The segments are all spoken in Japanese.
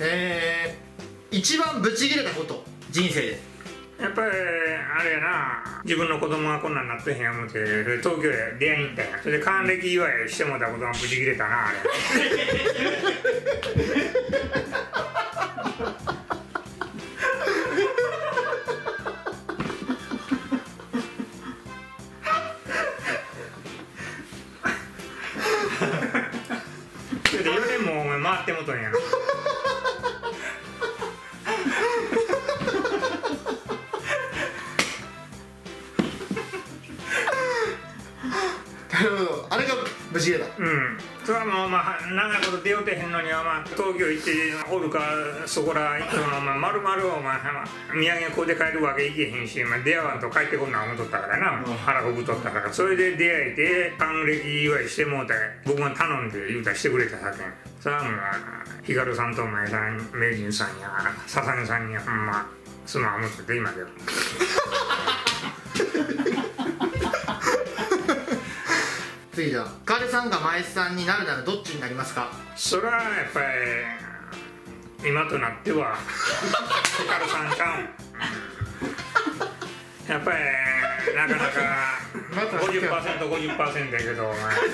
一番ブチギレたこと人生で。 やっぱりあれやな、自分の子供がこんなんなってへんや思って東京へ出会いに行ったんや。それで還暦祝いしてもらったことがブチギレたなあれ。それで4年もお前回ってもとんやろ。 なるほど、あれがブチギレた。 それはもう長いこと出ようてへんのには東京行っておるかそこら丸々お前土産こうで帰るわけいけへんし、出会わんと帰ってこんなん思っとったからな、腹こぶとったから。それで出会えて還暦祝いしてもうて、僕が頼んで言うたらしてくれたさけん。それはもうヒカルさんと前さん、名人さんや笹根さんにほんますまん思ってて今でも。 次じゃあ、カールさんが前さんになるならどっちになりますか？ それはやっぱり今となってはヒカルさんちゃうん。やっぱりなかなか 50%50% やけどお前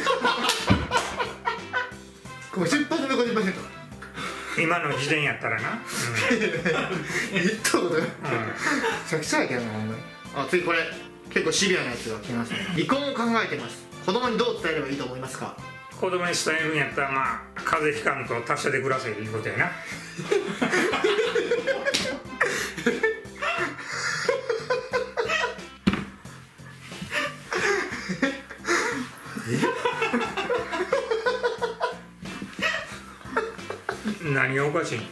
50%50% 今の時点やったらな、 言ったことない。さっきさやけどな、ほんまに。次これ結構シビアなやつが来ますね。離婚を考えてます。子供にどう伝えればいいと思いますか？ 子供に伝えるんやったら風邪ひかんと達者で暮らせいうことやな。何がおかしいん？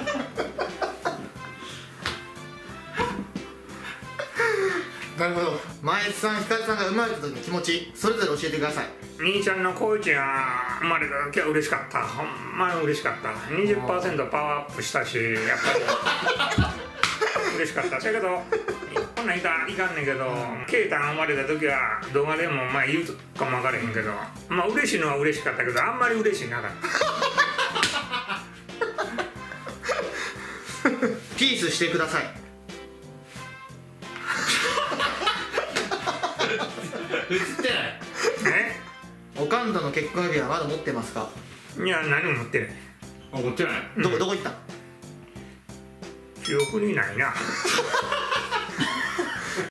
なるほど。前さん、ひかるさんが生まれた時の気持ち、それぞれ教えてください。 兄ちゃんのコイチが生まれた時は嬉しかった。ほんまに嬉しかった。20% パワーアップしたし、やっぱり嬉しかった。だけどこんなんいかんねんけど、ケイタが生まれた時は動画でも言うかも分からへんけど、嬉しいのは嬉しかったけど、あんまり嬉しいなかった。 ピースしてください。 映ってない。 おかんとの結婚指輪はまだ持ってますか？ いや、何も持ってない。 持ってない。 どこ行った？ 記憶にないな。